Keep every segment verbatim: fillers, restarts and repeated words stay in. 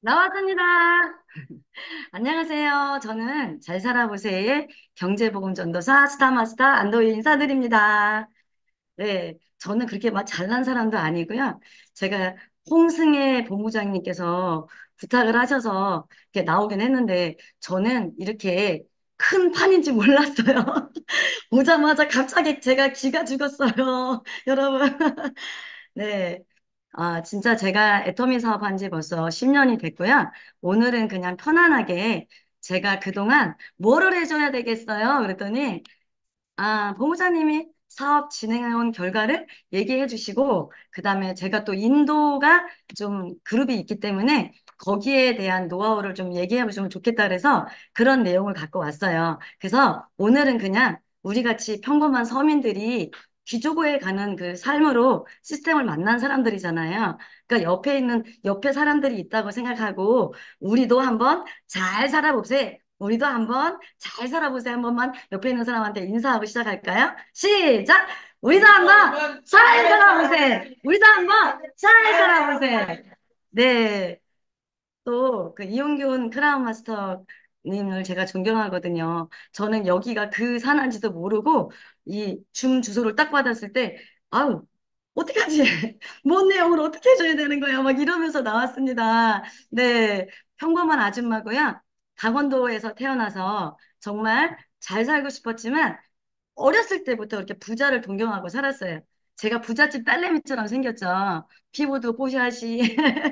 나왔습니다. 안녕하세요. 저는 잘 살아보세요의 경제보험 전도사 스타마스터 안도희 인사드립니다. 네, 저는 그렇게 막 잘난 사람도 아니고요. 제가 홍승혜 본부장님께서 부탁을 하셔서 이렇게 나오긴 했는데 저는 이렇게 큰 판인지 몰랐어요. 오자마자 갑자기 제가 기가 죽었어요. 여러분. 네. 아, 진짜 제가 애터미 사업한 지 벌써 십 년이 됐고요. 오늘은 그냥 편안하게 제가 그동안 뭐를 해줘야 되겠어요? 그랬더니, 아, 본부장님이 사업 진행해온 결과를 얘기해 주시고, 그 다음에 제가 또 인도가 좀 그룹이 있기 때문에 거기에 대한 노하우를 좀 얘기해 보시면 좋겠다 그래서 그런 내용을 갖고 왔어요. 그래서 오늘은 그냥 우리 같이 평범한 서민들이 귀족에 가는 그 삶으로 시스템을 만난 사람들이잖아요. 그러니까 옆에 있는, 옆에 사람들이 있다고 생각하고, 우리도 한번 잘 살아보세요. 우리도 한번 잘 살아보세요. 한 번만 옆에 있는 사람한테 인사하고 시작할까요? 시작! 우리도 한번 잘 살아보세요. 우리도 한번 잘 살아보세요. 네. 또 그 이용균 크라운 마스터님을 제가 존경하거든요. 저는 여기가 그 산한지도 모르고 이 줌 주소를 딱 받았을 때 아우 어떡하지? 뭔 내용을 어떻게 해줘야 되는 거야? 막 이러면서 나왔습니다. 네, 평범한 아줌마고요. 강원도에서 태어나서 정말 잘 살고 싶었지만 어렸을 때부터 이렇게 부자를 동경하고 살았어요. 제가 부잣집 딸내미처럼 생겼죠. 피부도 뽀샤시.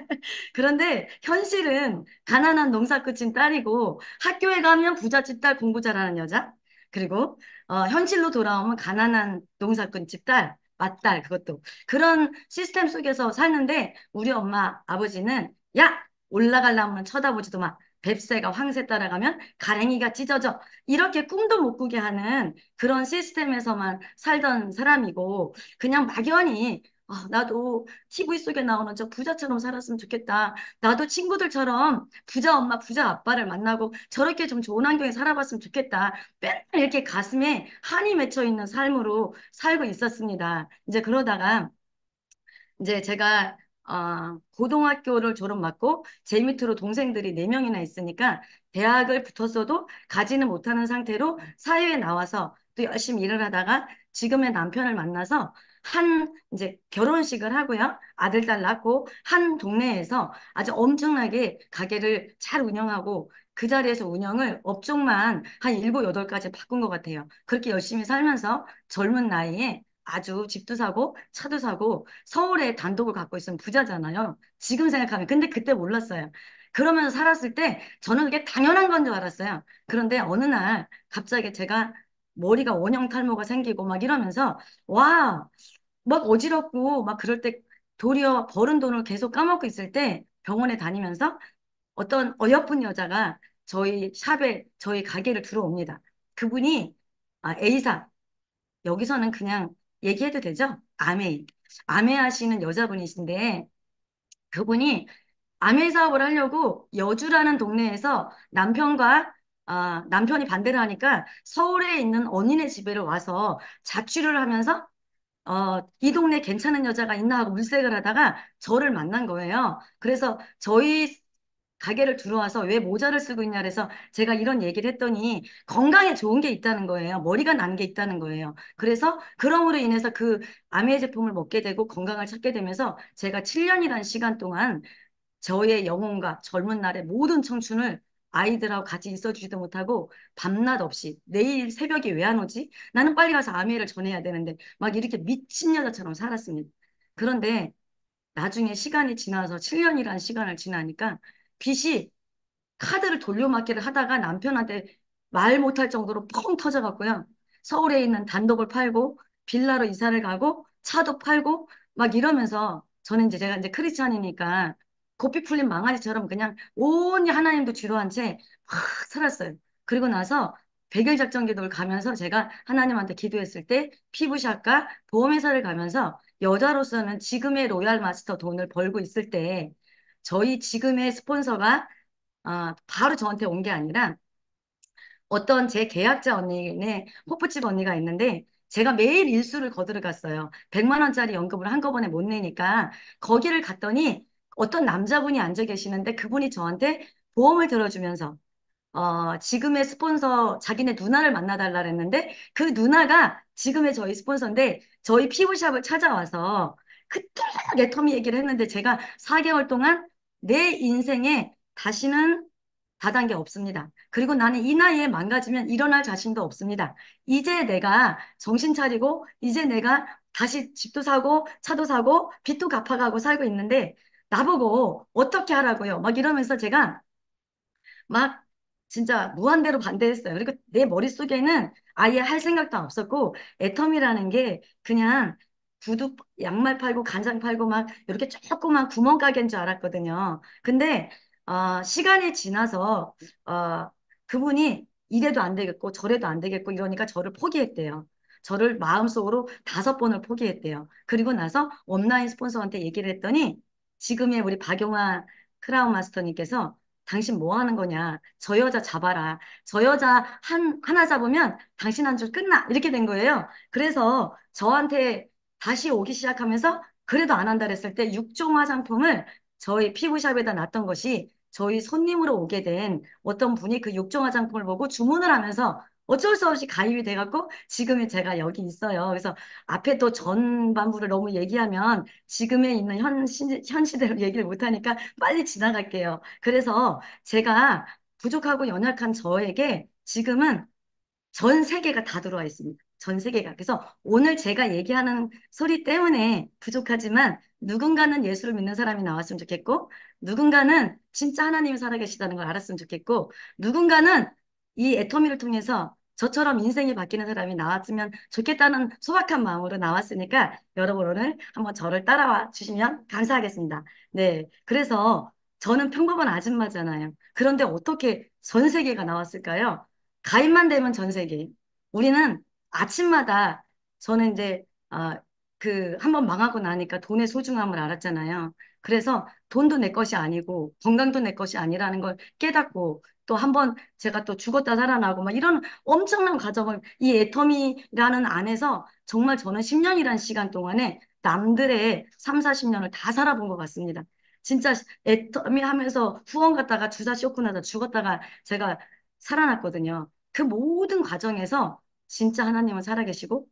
그런데 현실은 가난한 농사 끝인 딸이고 학교에 가면 부잣집 딸 공부 잘하는 여자. 그리고 어, 현실로 돌아오면 가난한 농사 끝집 딸, 맏딸 그것도. 그런 시스템 속에서 살는데 우리 엄마 아버지는 야 올라가려면 쳐다보지도 마. 뱁새가 황새 따라가면 가랭이가 찢어져. 이렇게 꿈도 못 꾸게 하는 그런 시스템에서만 살던 사람이고 그냥 막연히 아, 나도 티비 속에 나오는 저 부자처럼 살았으면 좋겠다. 나도 친구들처럼 부자 엄마, 부자 아빠를 만나고 저렇게 좀 좋은 환경에 살아봤으면 좋겠다. 맨날 이렇게 가슴에 한이 맺혀 있는 삶으로 살고 있었습니다. 이제 그러다가 이제 제가 어, 고등학교를 졸업 맞고 제 밑으로 동생들이 네 명이나 있으니까 대학을 붙었어도 가지는 못하는 상태로 사회에 나와서 또 열심히 일을 하다가 지금의 남편을 만나서 한 이제 결혼식을 하고요. 아들, 딸 낳고 한 동네에서 아주 엄청나게 가게를 잘 운영하고 그 자리에서 운영을 업종만 한 일곱, 여덟 가지 바꾼 것 같아요. 그렇게 열심히 살면서 젊은 나이에 아주 집도 사고 차도 사고 서울에 단독을 갖고 있으면 부자잖아요. 지금 생각하면. 근데 그때 몰랐어요. 그러면서 살았을 때 저는 그게 당연한 건 줄 알았어요. 그런데 어느 날 갑자기 제가 머리가 원형 탈모가 생기고 막 이러면서 와, 막 어지럽고 막 그럴 때 도리어 벌은 돈을 계속 까먹고 있을 때 병원에 다니면서 어떤 어여쁜 여자가 저희 샵에 저희 가게를 들어옵니다. 그분이 아, A사 여기서는 그냥 얘기해도 되죠? 아메. 아메 하시는 여자분이신데 그분이 아메 사업을 하려고 여주라는 동네에서 남편과 아, 남편이 반대를 하니까 서울에 있는 언니네 집에 와서 자취를 하면서 어, 이 동네 괜찮은 여자가 있나 하고 물색을 하다가 저를 만난 거예요. 그래서 저희 가게를 들어와서 왜 모자를 쓰고 있냐 그래서 제가 이런 얘기를 했더니 건강에 좋은 게 있다는 거예요. 머리가 난 게 있다는 거예요. 그래서 그럼으로 인해서 그 아메 제품을 먹게 되고 건강을 찾게 되면서 제가 칠 년이라는 시간 동안 저의 영혼과 젊은 날의 모든 청춘을 아이들하고 같이 있어주지도 못하고 밤낮 없이 내일 새벽에 왜 안 오지? 나는 빨리 가서 아메를 전해야 되는데 막 이렇게 미친 여자처럼 살았습니다. 그런데 나중에 시간이 지나서 칠 년이라는 시간을 지나니까 빚이 카드를 돌려막기를 하다가 남편한테 말 못할 정도로 펑 터져갖고요. 서울에 있는 단독을 팔고 빌라로 이사를 가고 차도 팔고 막 이러면서 저는 이제 제가 이제 크리스찬이니까 고삐 풀린 망아지처럼 그냥 온히 하나님도 뒤로한 채 막 살았어요. 그리고 나서 백일 작전 기도를 가면서 제가 하나님한테 기도했을 때 피부샷과 보험회사를 가면서 여자로서는 지금의 로얄 마스터 돈을 벌고 있을 때 저희 지금의 스폰서가 아, 바로 저한테 온 게 아니라 어떤 제 계약자 언니네 호프집 언니가 있는데 제가 매일 일수를 거들어 갔어요. 백만 원짜리 연금을 한꺼번에 못 내니까 거기를 갔더니 어떤 남자분이 앉아 계시는데 그분이 저한테 보험을 들어주면서 어, 지금의 스폰서, 자기네 누나를 만나달라 그랬는데, 그 누나가 지금의 저희 스폰서인데, 저희 피부샵을 찾아와서, 그토록 애터미 얘기를 했는데, 제가 사 개월 동안 내 인생에 다시는 다단계 없습니다. 그리고 나는 이 나이에 망가지면 일어날 자신도 없습니다. 이제 내가 정신 차리고, 이제 내가 다시 집도 사고, 차도 사고, 빚도 갚아가고 살고 있는데, 나보고 어떻게 하라고요? 막 이러면서 제가 막 진짜 무한대로 반대했어요. 그리고 내 머릿속에는 아예 할 생각도 없었고 애텀이라는 게 그냥 구두, 양말 팔고 간장 팔고 막 이렇게 조그만 구멍가게인 줄 알았거든요. 근데 어, 시간이 지나서 어, 그분이 이래도 안 되겠고 저래도 안 되겠고 이러니까 저를 포기했대요. 저를 마음속으로 다섯 번을 포기했대요. 그리고 나서 온라인 스폰서한테 얘기를 했더니 지금의 우리 박용화 크라운 마스터님께서 당신 뭐 하는 거냐? 저 여자 잡아라. 저 여자 한, 하나 잡으면 당신 한 줄 끝나. 이렇게 된 거예요. 그래서 저한테 다시 오기 시작하면서 그래도 안 한다 그랬을 때 육종 화장품을 저희 피부샵에다 놨던 것이 저희 손님으로 오게 된 어떤 분이 그 육종 화장품을 보고 주문을 하면서 어쩔 수 없이 가입이 돼갖고 지금의 제가 여기 있어요. 그래서 앞에 또 전반부를 너무 얘기하면 지금에 있는 현, 시, 현 시대로 얘기를 못하니까 빨리 지나갈게요. 그래서 제가 부족하고 연약한 저에게 지금은 전 세계가 다 들어와 있습니다. 전 세계가. 그래서 오늘 제가 얘기하는 소리 때문에 부족하지만 누군가는 예수를 믿는 사람이 나왔으면 좋겠고, 누군가는 진짜 하나님이 살아계시다는 걸 알았으면 좋겠고, 누군가는 이 애터미를 통해서 저처럼 인생이 바뀌는 사람이 나왔으면 좋겠다는 소박한 마음으로 나왔으니까 여러분 오늘 한번 저를 따라와 주시면 감사하겠습니다. 네. 그래서 저는 평범한 아줌마잖아요. 그런데 어떻게 전 세계가 나왔을까요? 가입만 되면 전 세계. 우리는 아침마다 저는 이제 아, 그 한번 망하고 나니까 돈의 소중함을 알았잖아요. 그래서 돈도 내 것이 아니고 건강도 내 것이 아니라는 걸 깨닫고 또 한번 제가 또 죽었다 살아나고 막 이런 엄청난 과정을 이 애터미라는 안에서 정말 저는 십 년이라는 시간 동안에 남들의 삼, 사십 년을 다 살아본 것 같습니다. 진짜 애터미 하면서 후원 갔다가 주사 쇼크 나서 죽었다가 제가 살아났거든요. 그 모든 과정에서 진짜 하나님은 살아계시고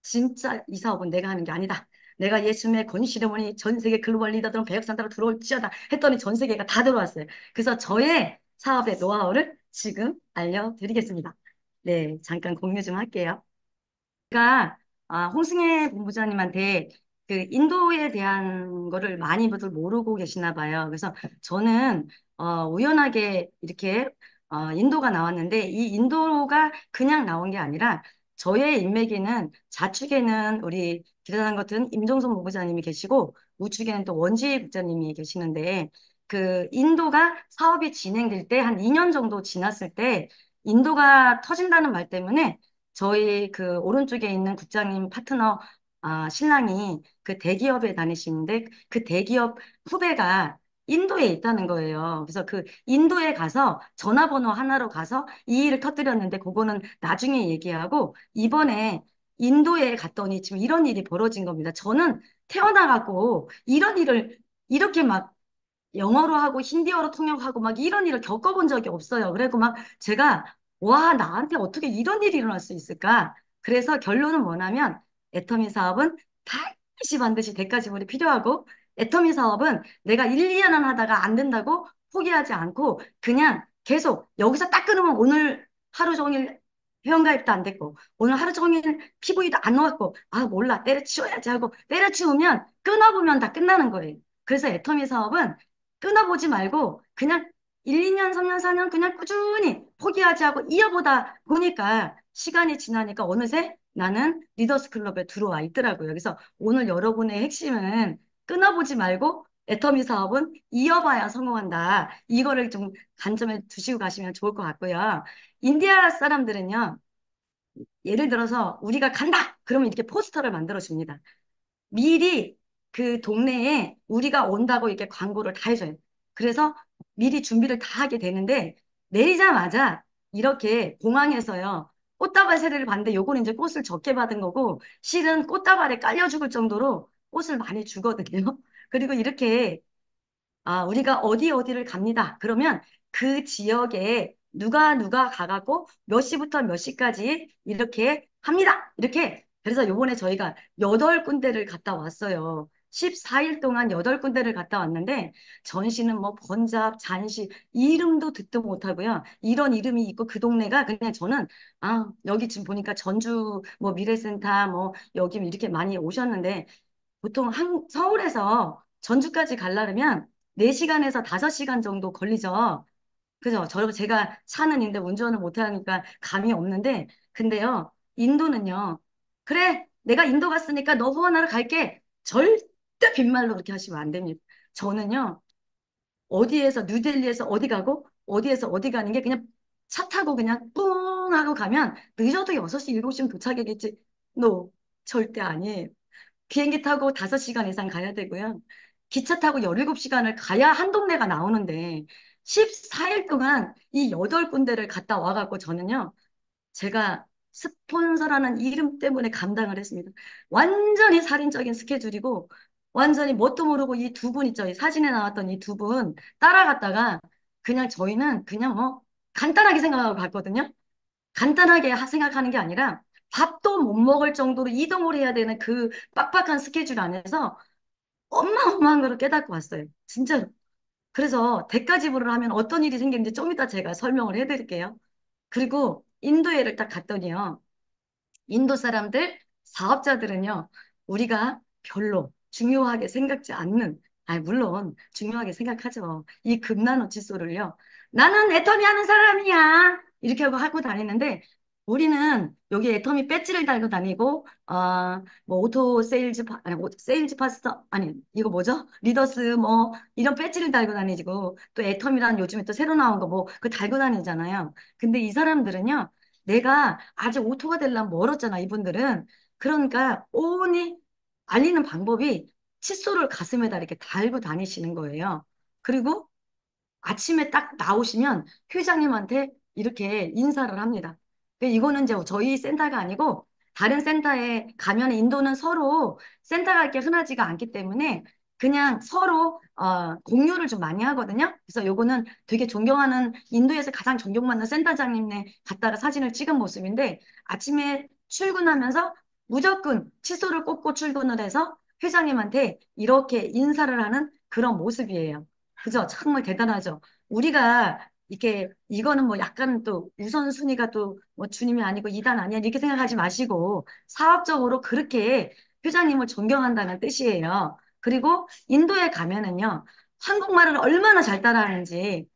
진짜 이 사업은 내가 하는 게 아니다. 내가 예수님의 권위시려머니 전 세계 글로벌 리더들은 배역산다로 들어올지어다 했더니 전 세계가 다 들어왔어요. 그래서 저의 사업의 노하우를 지금 알려드리겠습니다. 네, 잠깐 공유 좀 할게요. 제가 아, 홍승혜 본부장님한테 그 인도에 대한 거를 많이들 모르고 계시나 봐요. 그래서 저는 어, 우연하게 이렇게 어, 인도가 나왔는데 이 인도가 그냥 나온 게 아니라 저의 인맥에는 좌측에는 우리 기대한 것은 임종석 본부장님이 계시고 우측에는 또 원지 국장님이 계시는데 그 인도가 사업이 진행될 때 한 이 년 정도 지났을 때 인도가 터진다는 말 때문에 저희 그 오른쪽에 있는 국장님 파트너 아, 신랑이 그 대기업에 다니시는데 그 대기업 후배가 인도에 있다는 거예요. 그래서 그 인도에 가서 전화번호 하나로 가서 이 일을 터뜨렸는데 그거는 나중에 얘기하고 이번에 인도에 갔더니 지금 이런 일이 벌어진 겁니다. 저는 태어나갖고 이런 일을 이렇게 막 영어로 하고 힌디어로 통역하고 막 이런 일을 겪어본 적이 없어요. 그리고 막 제가 와, 나한테 어떻게 이런 일이 일어날 수 있을까? 그래서 결론은 뭐냐면 애터미 사업은 반드시 반드시 대가 지불이 필요하고 애터미 사업은 내가 일, 이 년은 하다가 안 된다고 포기하지 않고 그냥 계속 여기서 딱 끊으면 오늘 하루 종일 회원가입도 안 됐고 오늘 하루 종일 피부에도 안 놓았고 아 몰라 때려치워야지 하고 때려치우면 끊어보면 다 끝나는 거예요. 그래서 애터미 사업은 끊어보지 말고 그냥 일, 이 년, 삼 년, 사 년 그냥 꾸준히 포기하지 하고 이어보다 보니까 시간이 지나니까 어느새 나는 리더스 클럽에 들어와 있더라고요. 그래서 오늘 여러분의 핵심은 끊어보지 말고 애터미 사업은 이어봐야 성공한다. 이거를 좀 관점에 두시고 가시면 좋을 것 같고요. 인디아 사람들은요, 예를 들어서 우리가 간다! 그러면 이렇게 포스터를 만들어 줍니다. 미리 그 동네에 우리가 온다고 이렇게 광고를 다 해줘요. 그래서 미리 준비를 다 하게 되는데 내리자마자 이렇게 공항에서요. 꽃다발 세례를 받는데 요거는 이제 꽃을 적게 받은 거고 실은 꽃다발에 깔려 죽을 정도로 꽃을 많이 주거든요. 그리고 이렇게 아, 우리가 어디 어디를 갑니다. 그러면 그 지역에 누가 누가 가갖고 몇 시부터 몇 시까지 이렇게 합니다. 이렇게. 그래서 요번에 저희가 여덟 군데를 갔다 왔어요. 십사 일 동안 여덟 군데를 갔다 왔는데 전시는 뭐 번잡, 잔시 이름도 듣도 못하고요. 이런 이름이 있고 그 동네가 그냥 저는 아, 여기 지금 보니까 전주 뭐 미래센터 뭐 여기 이렇게 많이 오셨는데 보통 한, 서울에서 전주까지 가려면 네 시간에서 다섯 시간 정도 걸리죠. 그죠? 저, 제가 차는 있는데 운전을 못하니까 감이 없는데, 근데요, 인도는요, 그래, 내가 인도 갔으니까 너 후원하러 갈게. 절대 빈말로 그렇게 하시면 안 됩니다. 저는요, 어디에서, 뉴델리에서 어디 가고, 어디에서 어디 가는 게 그냥 차 타고 그냥 뿡 하고 가면 늦어도 여섯 시, 일곱 시면 도착이겠지. 노, 절대 아니에요. 비행기 타고 다섯 시간 이상 가야 되고요. 기차 타고 열일곱 시간을 가야 한 동네가 나오는데 십사 일 동안 이 여덟 군데를 갔다 와갖고 저는요. 제가 스폰서라는 이름 때문에 감당을 했습니다. 완전히 살인적인 스케줄이고 완전히 뭣도 모르고 이 두 분 있죠. 이 사진에 나왔던 이 두 분 따라갔다가 그냥 저희는 그냥 뭐 간단하게 생각하고 갔거든요. 간단하게 하- 생각하는 게 아니라 밥도 못 먹을 정도로 이동을 해야 되는 그 빡빡한 스케줄 안에서 어마어마한 걸 깨닫고 왔어요. 진짜로. 그래서 대가 지불을 하면 어떤 일이 생기는지 좀 이따 제가 설명을 해드릴게요. 그리고 인도에를 딱 갔더니요. 인도 사람들, 사업자들은요, 우리가 별로 중요하게 생각지 않는, 아니, 물론 중요하게 생각하죠. 이 금나노 칫솔을요. 나는 애터미 하는 사람이야. 이렇게 하고 하고 다니는데, 우리는 여기 애터미 배지를 달고 다니고, 어, 뭐, 오토 세일즈, 파, 아니, 오- 세일즈 파스터, 아니, 이거 뭐죠? 리더스, 뭐, 이런 배지를 달고 다니고, 또 애터미라는 요즘에 또 새로 나온 거 뭐, 그 달고 다니잖아요. 근데 이 사람들은요, 내가 아직 오토가 되려면 멀었잖아, 이분들은. 그러니까 온이 알리는 방법이 칫솔을 가슴에다 이렇게 달고 다니시는 거예요. 그리고 아침에 딱 나오시면 회장님한테 이렇게 인사를 합니다. 그 이거는 이제 저희 센터가 아니고 다른 센터에 가면 인도는 서로 센터가 이렇게 흔하지가 않기 때문에 그냥 서로 어, 공유를 좀 많이 하거든요. 그래서 요거는 되게 존경하는 인도에서 가장 존경받는 센터장님네 갔다가 사진을 찍은 모습인데 아침에 출근하면서 무조건 칫솔을 꽂고 출근을 해서 회장님한테 이렇게 인사를 하는 그런 모습이에요. 그죠? 정말 대단하죠. 우리가 이렇게 이거는 뭐 약간 또 우선순위가 또 뭐 주님이 아니고 이단 아니야 이렇게 생각하지 마시고 사업적으로 그렇게 회장님을 존경한다는 뜻이에요. 그리고 인도에 가면은요 한국말을 얼마나 잘 따라하는지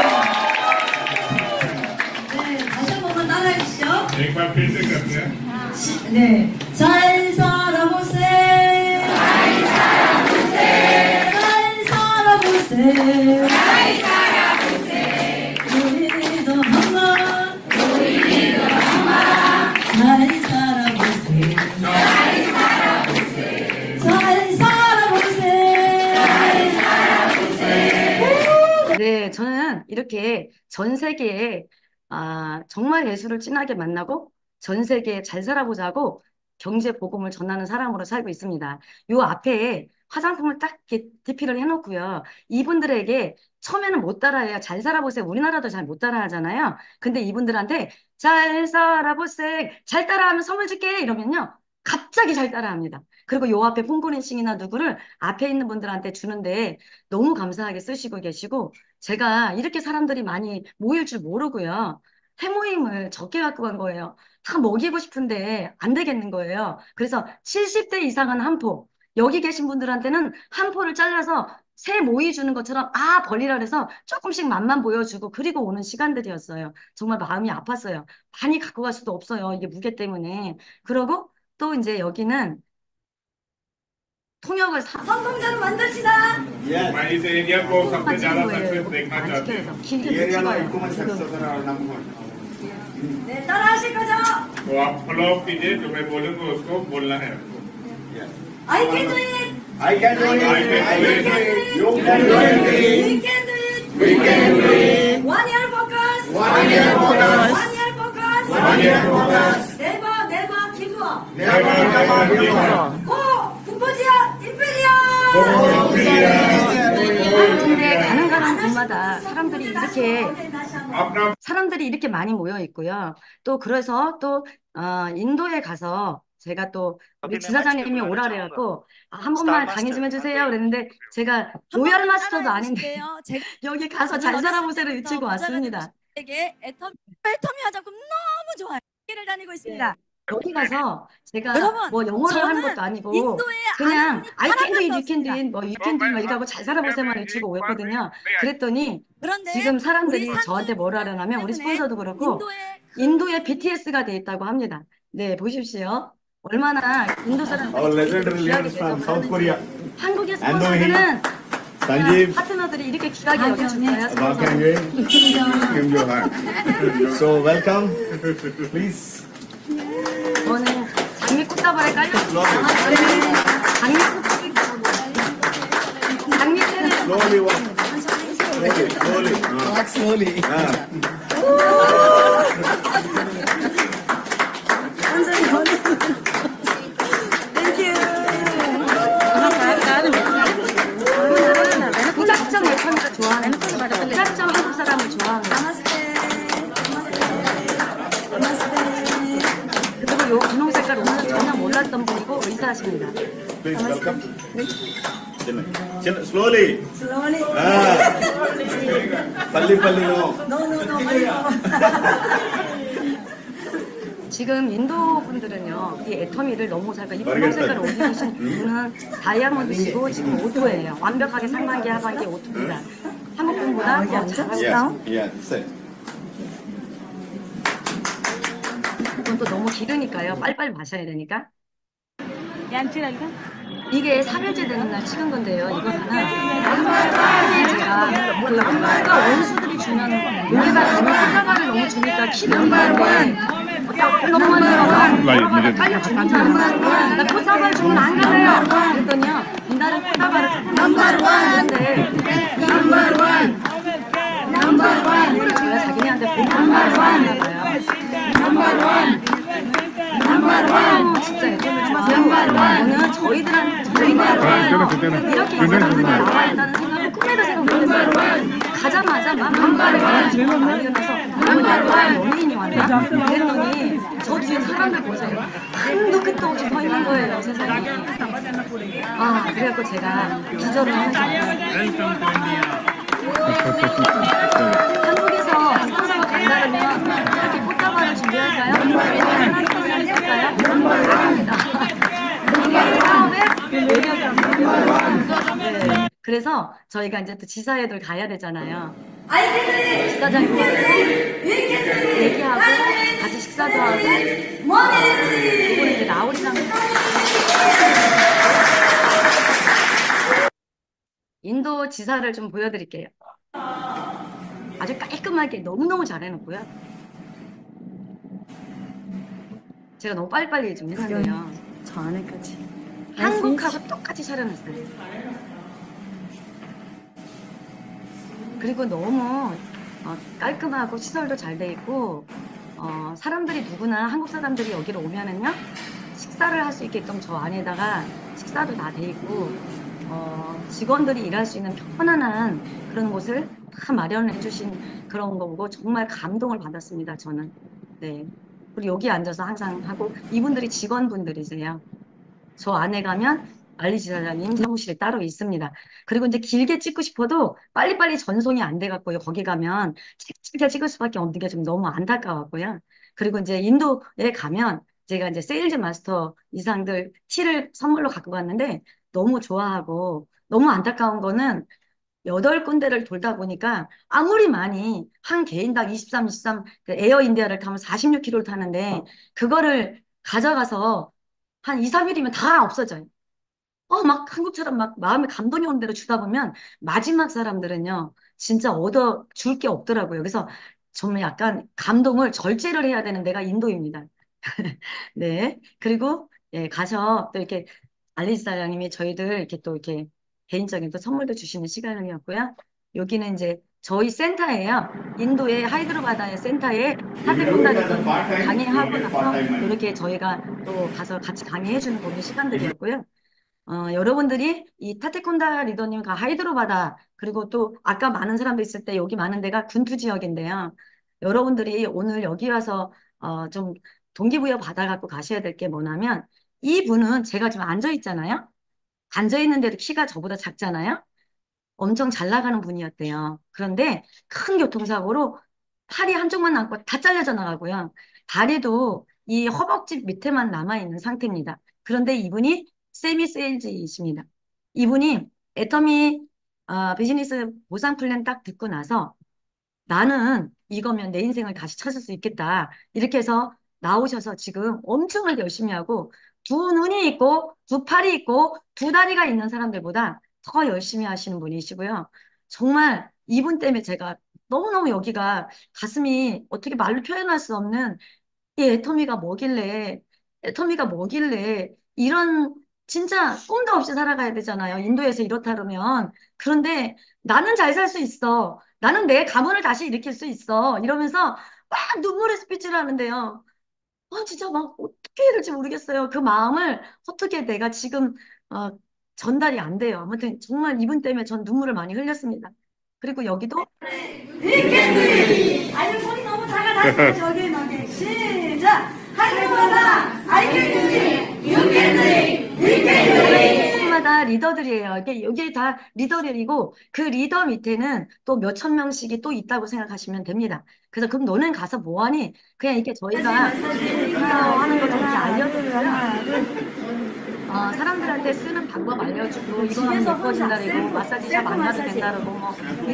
네, 다시 한 번만 따라해 주시죠. एक बार फिर से करते हैं 시, 네, 잘 살아보세. 잘 살아보세. 잘 살아보세. 잘 살아보세. 우리도 한번. 우리도 한번. 잘 살아보세. 잘 살아보세. 잘 살아보세. 잘 살아보세. 네, 저는 이렇게 전 세계에 아, 정말 예수를 진하게 만나고 전 세계에 잘 살아보자고 경제 복음을 전하는 사람으로 살고 있습니다. 요 앞에 화장품을 딱 이렇게 디피를 해놓고요. 이분들에게 처음에는 못 따라해요. 잘 살아보세요. 우리나라도 잘 못 따라하잖아요. 근데 이분들한테 잘 살아보세요. 잘 따라하면 선물 줄게. 이러면요. 갑자기 잘 따라합니다. 그리고 요 앞에 폰고린싱이나 누구를 앞에 있는 분들한테 주는데 너무 감사하게 쓰시고 계시고 제가 이렇게 사람들이 많이 모일 줄 모르고요. 회모임을 적게 갖고 간 거예요. 다 먹이고 싶은데 안 되겠는 거예요. 그래서 칠십 대 이상은 한 포. 여기 계신 분들한테는 한 포를 잘라서 새 모이 주는 것처럼 아 벌리라 그래서 조금씩 맛만 보여주고 그리고 오는 시간들이었어요. 정말 마음이 아팠어요. 많이 갖고 갈 수도 없어요. 이게 무게 때문에. 그러고 또 이제 여기는 통역을 사- 성공자로 만듭시다. मैं इस एरिया को सबसे 찍은 ज्यादा 거예요. सक्सेस 이거 देखना 안 चाहती 찍혀서 हूँ 길게 못 Area 찍어요. human 지금 success are number one. 네, 따라하실 거죠? तो आप फॉलो अप कीजिए जो मैं बोलूंगा उसको बोलना है आपको Yes. I can do it. I can do it. I can I do can do it. it. You can do it. We can do it. We can do it. One year focus. One year focus. One year focus. One year focus. Never, never give up. Never, never give up. 고! 군포지야 임페리아! Go, India. Go, India. 가는 곳마다 사람들이 이렇게 अपना 사람들이 이렇게 많이 모여 있고요. 또 그래서 또 어, 인도에 가서 제가 또 우리 지사장님이 오라 그래갖고 아, 한 번만 강의 좀 해주세요 그랬는데 제가 로얄 마스터도 아닌데 제가 여기 가서 잘 살아보세요를 외치고 왔습니다. 에게 애텀 애텀이 화장품 너무 좋아요. 길을 다니고 있습니다. 여기 가서 제가 여러분, 뭐 영어를 하는 저는 것도 아니고 인도에 그냥 아는 분이 I can do it, 하나도 you can do 없습니다. it, 뭐 you can do it 뭐 이거 하고 잘 살아보세요만 외치고 오였거든요. 그랬더니 그런데 지금 사람들이 우리 산주 저한테 뭐라 하려면 우리 때문에 스폰서도 그렇고 인도에 인도에 비티에스가 돼 있다고 합니다. 네, 보십시오. 얼마나 인도 사람들이 Our legendary 귀하게 leaders from 대접을 South Korea. 하는지. 한국의 Ando 스폰서들은 Sanjeev, 파트너들이 이렇게 귀하게 여겨줄 거예요. Bak 스폰서. Hangue, Kim Johan. So welcome. Please. 저는 장미 꽃다발에 깔려 장미 꽃 장미 때는 Slowly walk. Slowly, slowly. Ah. Walk slowly. Ah. 무작정 애터미가 좋아하는 무작정 한국 사람을 좋아하는 그리고 요 분홍 색깔 오늘 전혀 몰랐던 분이고 의사하십니다. Please welcome. Chinna. Chinna. Slowly. Slowly. Ah. Palli palli no. 지금 인도 분들은요, 이 애터미를 너무 잘, 이 분홍 색깔 옷 입으신 분은 다이아몬드시고 지금 오토예요. 완벽하게 상반기, 하반기 오토입니다. 한국 분보다 더 잘하고 Yeah. Yeah. Sit. 이건 또 너무 기르니까요. 빨리빨리 마셔야 되니까. 이게 삼일째 되는 날 찍은 건데요. 이거는 제가 그 한국과 원수들이 주면 여기다 너무 콜라바를 너무 주니까 키는 건데 너무 많이 콜라바를 깔려 주니까 나 콜라바를 주면 안 가래요. 그랬더니요. 이날은 콜라바를 넘버원 넘버원 넘버원 이거를 제가 자기네한테 넘버원 했나봐요. 넘버원 넘버원 진짜 애정을 좋아하고 저는 저희들한테 저희들한테 이렇게 여자분들이 나와야 한다는 생각을 꿈에도 생각 못했어요. 가자마자 막 한발을 가지면서 한발과 연예인이 왔나? 그랬더니 저 뒤에 사람들 보세요. 한도 끝도 없이 서 있는 거예요, 세상에. 아, 그래갖고 제가 기절을 하면서 한국에서 스폰서가 간다면 이렇게 꽃다발을 준비할까요? 할까요? 합니다. 이게 매력입니다. 네. 그래서 저희가 이제 또 지사회들 가야 되잖아요. 지사장님 얘기하고 같이 식사도 하고 그리고 이제 라울이랑 인도 지사를 좀 보여드릴게요. 아주 깔끔하게 너무너무 잘 해놓고요. 제가 너무 빨리빨리 좀 했는데요. 저 안에까지. 한국하고 똑같이 차려놨어요. 그리고 너무 어, 깔끔하고 시설도 잘 돼 있고 어, 사람들이 누구나 한국 사람들이 여기로 오면은요 식사를 할 수 있게끔 저 안에다가 식사도 다 돼 있고 어, 직원들이 일할 수 있는 편안한 그런 곳을 다 마련해 주신 그런 거고 정말 감동을 받았습니다. 저는. 네. 그리고 여기 앉아서 항상 하고 이분들이 직원분들이세요. 저 안에 가면 알리 지사장님 사무실이 따로 있습니다. 그리고 이제 길게 찍고 싶어도 빨리빨리 전송이 안 돼갖고요. 거기 가면 찍찍 찍을 수밖에 없는 게 좀 너무 안타까웠고요. 그리고 이제 인도에 가면 제가 이제 세일즈 마스터 이상들 티를 선물로 갖고 갔는데 너무 좋아하고 너무 안타까운 거는 여덟 군데를 돌다 보니까 아무리 많이 한 개인당 이십삼, 이십삼 그 에어 인디아를 타면 사십육 킬로미터를 타는데 그거를 가져가서 한 이, 삼 일이면 다 없어져요. 어, 막 한국처럼 막 마음에 감동이 오는 대로 주다 보면 마지막 사람들은요, 진짜 얻어 줄 게 없더라고요. 그래서 정말 약간 감동을 절제를 해야 되는 데가 인도입니다. 네. 그리고, 예, 가서 또 이렇게 알리스 사장님이 저희들 이렇게 또 이렇게 개인적인 또 선물도 주시는 시간이었고요. 여기는 이제 저희 센터예요. 인도의 하이드로바다의 센터에 사들 본다는 강의하고 나서 이렇게 저희가 또 가서 같이 강의해주는 그런 시간들이었고요. 어, 여러분들이 이 타테콘다 리더님과 하이드로바다, 그리고 또 아까 많은 사람도 있을 때 여기 많은 데가 군투 지역인데요. 여러분들이 오늘 여기 와서 어, 좀 동기부여 받아갖고 가셔야 될 게 뭐냐면, 이 분은 제가 지금 앉아 있잖아요. 앉아 있는데도 키가 저보다 작잖아요. 엄청 잘 나가는 분이었대요. 그런데 큰 교통사고로 팔이 한쪽만 남고 다 잘려져 나가고요. 다리도 이 허벅지 밑에만 남아있는 상태입니다. 그런데 이분이 세미 세일즈이십니다. 이분이 애터미 어, 비즈니스 보상 플랜 딱 듣고 나서 나는 이거면 내 인생을 다시 찾을 수 있겠다. 이렇게 해서 나오셔서 지금 엄청나게 열심히 하고 두 눈이 있고 두 팔이 있고 두 다리가 있는 사람들보다 더 열심히 하시는 분이시고요. 정말 이분 때문에 제가 너무너무 여기가 가슴이 어떻게 말로 표현할 수 없는 이 애터미가 뭐길래, 애터미가 뭐길래, 이런 진짜 꿈도 없이 살아가야 되잖아요. 인도에서 이렇다 그러면. 그런데 나는 잘 살 수 있어. 나는 내 가문을 다시 일으킬 수 있어. 이러면서 막 눈물의 스피치를 하는데요. 아, 진짜 막 어떻게 해야 될지 모르겠어요. 그 마음을 어떻게 내가 지금, 어, 전달이 안 돼요. 아무튼 정말 이분 때문에 전 눈물을 많이 흘렸습니다. 그리고 여기도 위켄드 아유 손이 너무 작아 다시 저기 너기 시작 하이드로바다 아이캔드 유캔드 위켄드 마다 리더들이에요. 이게 여기 다 리더들이고 그 리더 밑에는 또 몇천 명씩이 또 있다고 생각하시면 됩니다. 그래서 그럼 너는 가서 뭐하니? 그냥 이렇게 저희가 하는 거 이렇게 알려드리고요. 어, 사람들한테 쓰는 방법 알려주고 이거 하면 예뻐진다 그러고 마사지샵 안 가도 된다 그러고 뭐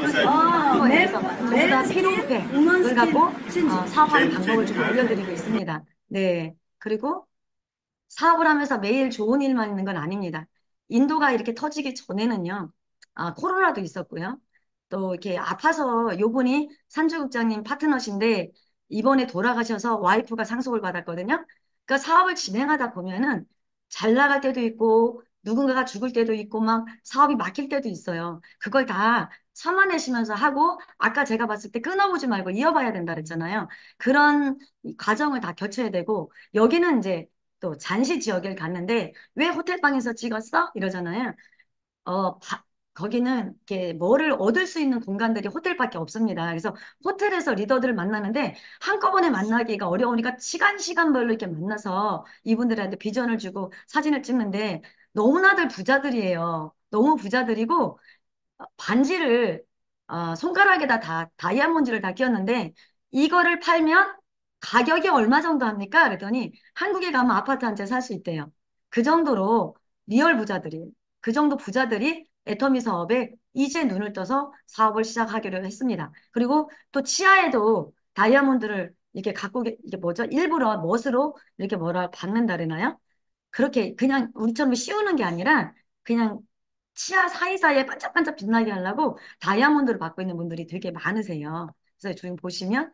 이런 거에서 전부 다 피로회를 갖고 어, 사업하는 방법을 좀 알려드리고 있습니다. 네. 그리고 사업을 하면서 매일 좋은 일만 있는 건 아닙니다. 인도가 이렇게 터지기 전에는요, 아, 코로나도 있었고요. 또 이렇게 아파서 요분이 산주국장님 파트너신데 이번에 돌아가셔서 와이프가 상속을 받았거든요. 그러니까 사업을 진행하다 보면은 잘 나갈 때도 있고 누군가가 죽을 때도 있고 막 사업이 막힐 때도 있어요. 그걸 다 참아내시면서 하고 아까 제가 봤을 때 끊어보지 말고 이어봐야 된다 그랬잖아요. 그런 과정을 다 거쳐야 되고 여기는 이제 또 잔시 지역을 갔는데 왜 호텔방에서 찍었어? 이러잖아요. 어, 바- 거기는 이렇게 뭐를 얻을 수 있는 공간들이 호텔밖에 없습니다. 그래서 호텔에서 리더들을 만나는데 한꺼번에 만나기가 어려우니까 시간 시간별로 이렇게 만나서 이분들한테 비전을 주고 사진을 찍는데 너무나들 부자들이에요. 너무 부자들이고 어, 반지를 어, 손가락에다 다 다이아몬드를 다 끼웠는데 이거를 팔면 가격이 얼마 정도 합니까? 그랬더니 한국에 가면 아파트 한 채 살 수 있대요. 그 정도로 리얼 부자들이 그 정도 부자들이 애터미 사업에 이제 눈을 떠서 사업을 시작하기로 했습니다. 그리고 또 치아에도 다이아몬드를 이렇게 갖고 계- 이게 뭐죠? 일부러 멋으로 이렇게 뭐라 박는다 그러나요? 그렇게 그냥 우리처럼 씌우는 게 아니라 그냥 치아 사이사이에 반짝반짝 빛나게 하려고 다이아몬드를 받고 있는 분들이 되게 많으세요. 그래서 지금 보시면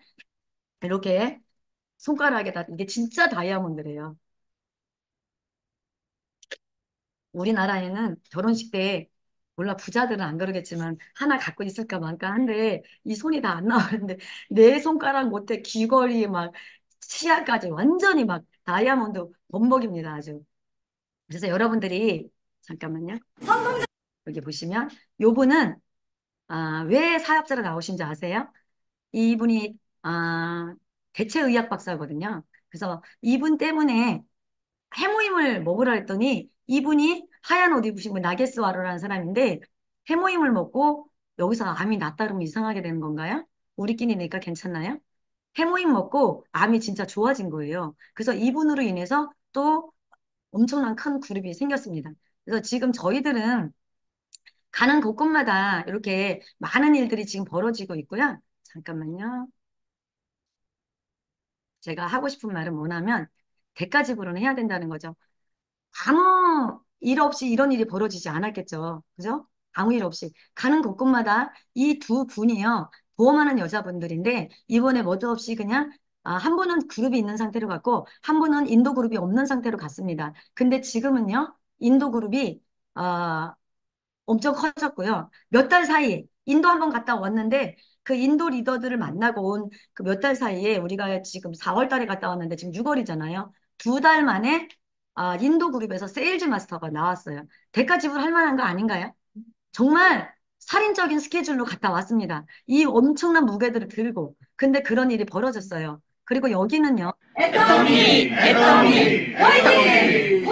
이렇게 손가락에다 이게 진짜 다이아몬드래요. 우리나라에는 결혼식 때 몰라 부자들은 안 그러겠지만 하나 갖고 있을까 말까 한데 이 손이 다 안 나오는데 내 손가락 못해 귀걸이 막 치아까지 완전히 막 다이아몬드 범벅입니다 아주. 그래서 여러분들이 잠깐만요. 여기 보시면 요분은 아, 왜 사업자로 나오신지 아세요? 이분이 아, 대체의학 박사거든요. 그래서 이분 때문에 해모임을 먹으라 했더니 이분이 하얀 옷 입으신 분 나게스와로라는 사람인데 해모임을 먹고 여기서 암이 낫다 그러면 이상하게 되는 건가요? 우리끼리니까 괜찮나요? 해모임 먹고 암이 진짜 좋아진 거예요. 그래서 이분으로 인해서 또 엄청난 큰 그룹이 생겼습니다. 그래서 지금 저희들은 가는 곳곳마다 이렇게 많은 일들이 지금 벌어지고 있고요. 잠깐만요. 제가 하고 싶은 말은 뭐냐면 대가 지불은 해야 된다는 거죠. 아무 일 없이 이런 일이 벌어지지 않았겠죠. 그죠? 아무 일 없이. 가는 곳곳마다 이 두 분이요. 보험하는 여자분들인데 이번에 뭐도 없이 그냥 아, 한 분은 그룹이 있는 상태로 갔고 한 분은 인도 그룹이 없는 상태로 갔습니다. 근데 지금은요. 인도 그룹이 아, 엄청 커졌고요. 몇 달 사이에 인도 한번 갔다 왔는데 그 인도 리더들을 만나고 온 그 몇 달 사이에 우리가 지금 사월 달에 갔다 왔는데 지금 유월이잖아요. 두 달 만에 아, 인도 그룹에서 세일즈 마스터가 나왔어요. 대가 지불할 만한 거 아닌가요? 정말 살인적인 스케줄로 갔다 왔습니다. 이 엄청난 무게들을 들고. 근데 그런 일이 벌어졌어요. 그리고 여기는요, 애터미, 애터미, 화이팅!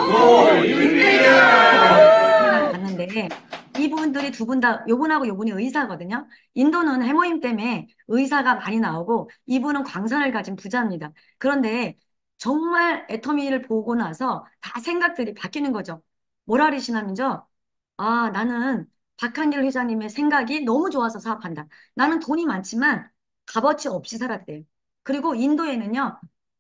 갔는데 이분들이 두 분 다, 요분하고 요분이 의사거든요. 인도는 해모임 때문에 의사가 많이 나오고 이분은 광산을 가진 부자입니다. 그런데 정말 애터미를 보고 나서 다 생각들이 바뀌는 거죠. 뭐라 그러시냐면요. 아, 나는 박한길 회장님의 생각이 너무 좋아서 사업한다. 나는 돈이 많지만 값어치 없이 살았대요. 그리고 인도에는요,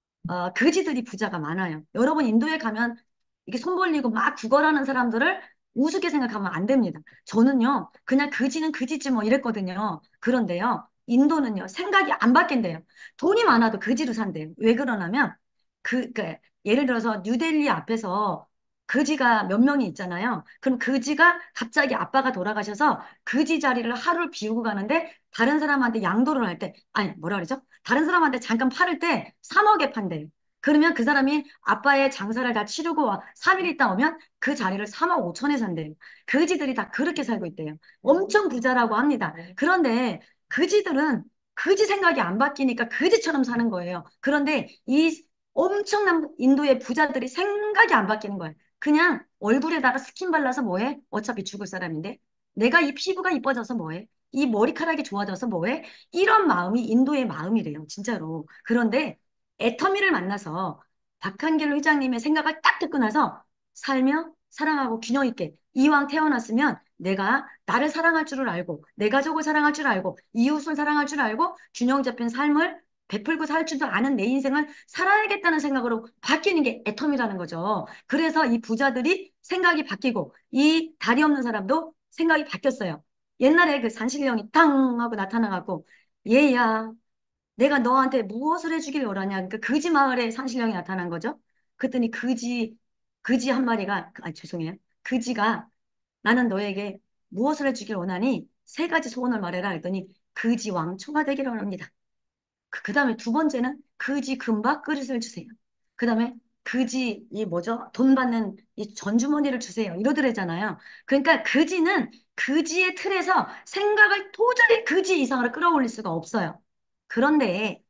어, 거지들이 부자가 많아요. 여러분, 인도에 가면 이게 손 벌리고 막 구걸하는 사람들을 우습게 생각하면 안 됩니다. 저는요, 그냥 거지는 거지지 뭐 이랬거든요. 그런데요, 인도는요, 생각이 안 바뀐대요. 돈이 많아도 거지로 산대요. 왜 그러냐면, 그, 그, 예를 들어서 뉴델리 앞에서 거지가 몇 명이 있잖아요. 그럼 거지가 갑자기 아빠가 돌아가셔서 거지 자리를 하루를 비우고 가는데 다른 사람한테 양도를 할 때, 아니, 뭐라 그러죠? 다른 사람한테 잠깐 팔을 때 삼억에 판대요. 그러면 그 사람이 아빠의 장사를 다 치르고 와, 삼 일 있다 오면 그 자리를 삼억 오천에 산대요. 그지들이 다 그렇게 살고 있대요. 엄청 부자라고 합니다. 그런데 그지들은 그지 생각이 안 바뀌니까 그지처럼 사는 거예요. 그런데 이 엄청난 인도의 부자들이 생각이 안 바뀌는 거예요. 그냥 얼굴에다가 스킨 발라서 뭐해? 어차피 죽을 사람인데. 내가 이 피부가 이뻐져서 뭐해? 이 머리카락이 좋아져서 뭐해? 이런 마음이 인도의 마음이래요, 진짜로. 그런데 애터미를 만나서 박한길 회장님의 생각을 딱 듣고 나서 살며 사랑하고 균형 있게 이왕 태어났으면 내가 나를 사랑할 줄을 알고 내 가족을 사랑할 줄 알고 이웃을 사랑할 줄 알고 균형 잡힌 삶을 베풀고 살 줄도 아는 내 인생을 살아야겠다는 생각으로 바뀌는 게 애텀이라는 거죠. 그래서 이 부자들이 생각이 바뀌고 이 다리 없는 사람도 생각이 바뀌었어요. 옛날에 그 산신령이 땅 하고 나타나갖고 얘야 내가 너한테 무엇을 해주길 원하냐. 그러니까 그지 마을에 산신령이 나타난 거죠. 그랬더니 그지 그지 한 마리가 아 죄송해요. 그지가 나는 너에게 무엇을 해주길 원하니 세 가지 소원을 말해라 했더니 그지 왕초가 되기를 원합니다. 그, 그 다음에 두 번째는 그지 금박 그릇을 주세요. 그 다음에 그지, 이 뭐죠? 돈 받는 이 전주머니를 주세요. 이러더래잖아요. 그러니까 그지는 그지의 틀에서 생각을 도저히 그지 이상으로 끌어올릴 수가 없어요. 그런데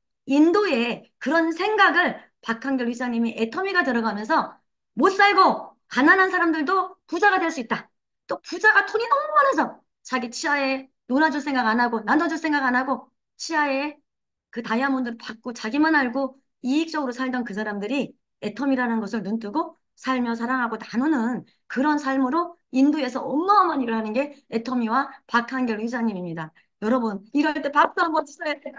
인도에 그런 생각을 박한결 의사님이 애터미가 들어가면서 못 살고 가난한 사람들도 부자가 될 수 있다. 또 부자가 돈이 너무 많아서 자기 치아에 놀아줄 생각 안 하고 나눠줄 생각 안 하고 치아에 그 다이아몬드를 받고 자기만 알고 이익적으로 살던 그 사람들이 애텀이라는 것을 눈뜨고 살며 사랑하고 나누는 그런 삶으로 인도에서 어마어마한 일을 하는 게 애터미와 박한결 의사님입니다. 여러분, 이럴 때 박수 한번 쳐야 돼요.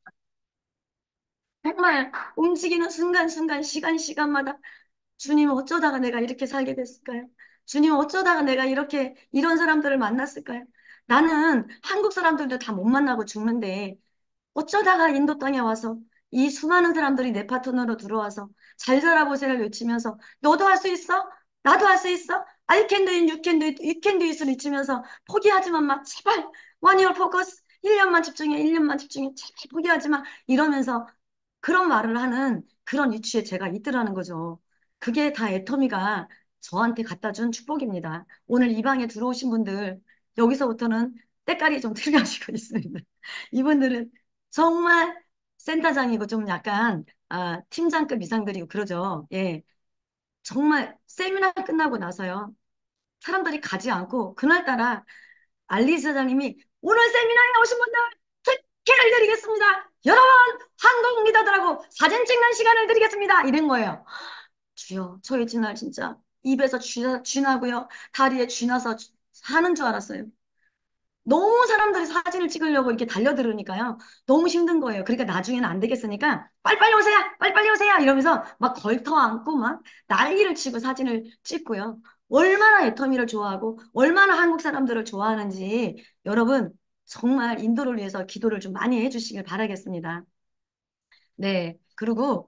정말 움직이는 순간순간 시간 시간마다 주님 어쩌다가 내가 이렇게 살게 됐을까요? 주님 어쩌다가 내가 이렇게 이런 사람들을 만났을까요? 나는 한국 사람들도 다 못 만나고 죽는데 어쩌다가 인도 땅에 와서 이 수많은 사람들이 내 파트너로 들어와서 잘 살아보세요를 외치면서 너도 할 수 있어? 나도 할 수 있어? I can do it, you can do it, you can do it을 외치면서 포기하지만 마 제발 one year focus 일 년만 집중해 일 년만 집중해 제발 포기하지 마 이러면서 그런 말을 하는 그런 위치에 제가 있더라는 거죠. 그게 다 애터미가 저한테 갖다 준 축복입니다. 오늘 이 방에 들어오신 분들 여기서부터는 때깔이 좀 틀려지고 있습니다. 이분들은 정말 센터장이고 좀 약간 아, 팀장급 이상들이고 그러죠. 예. 정말 세미나 끝나고 나서요. 사람들이 가지 않고 그날따라 알리 사장님이 오늘 세미나에 오신 분들 특혜를 드리겠습니다. 여러분 한국 리더들하고 사진 찍는 시간을 드리겠습니다. 이런 거예요. 주여 저희 지날 진짜 입에서 쥐, 쥐나고요. 다리에 쥐나서 사는 줄 알았어요. 너무 사람들이 사진을 찍으려고 이렇게 달려들으니까요. 너무 힘든 거예요. 그러니까 나중에는 안 되겠으니까 빨리빨리 오세요. 빨리빨리 오세요. 이러면서 막 걸터 안고 막 난리를 치고 사진을 찍고요. 얼마나 애터미를 좋아하고 얼마나 한국 사람들을 좋아하는지 여러분 정말 인도를 위해서 기도를 좀 많이 해주시길 바라겠습니다. 네. 그리고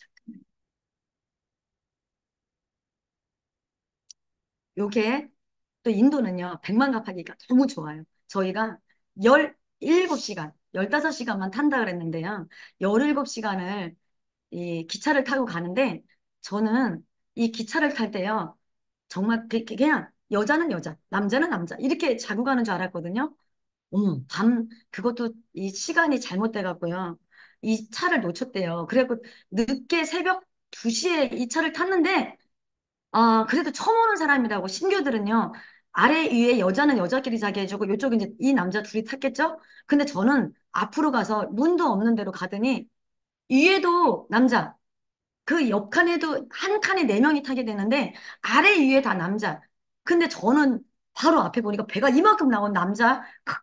요게 또 인도는요, 백만 갚하기가 너무 좋아요. 저희가 열일곱 시간, 열다섯 시간만 탄다 그랬는데요. 열일곱 시간을 이 기차를 타고 가는데 저는 이 기차를 탈 때요. 정말 그- 그- 그냥 여자는 여자, 남자는 남자 이렇게 자고 가는 줄 알았거든요. 어머, 밤 그것도 이 시간이 잘못돼 갖고요. 이 차를 놓쳤대요. 그래갖고 늦게 새벽 두 시에 이 차를 탔는데 아, 그래도 처음 오는 사람이라고 신규들은요. 아래 위에 여자는 여자끼리 자게 해주고 이쪽에 이제 이 남자 둘이 탔겠죠? 근데 저는 앞으로 가서 문도 없는 데로 가더니 위에도 남자, 그 옆 칸에도 한 칸에 네 명이 타게 되는데 아래 위에 다 남자. 근데 저는 바로 앞에 보니까 배가 이만큼 나온 남자,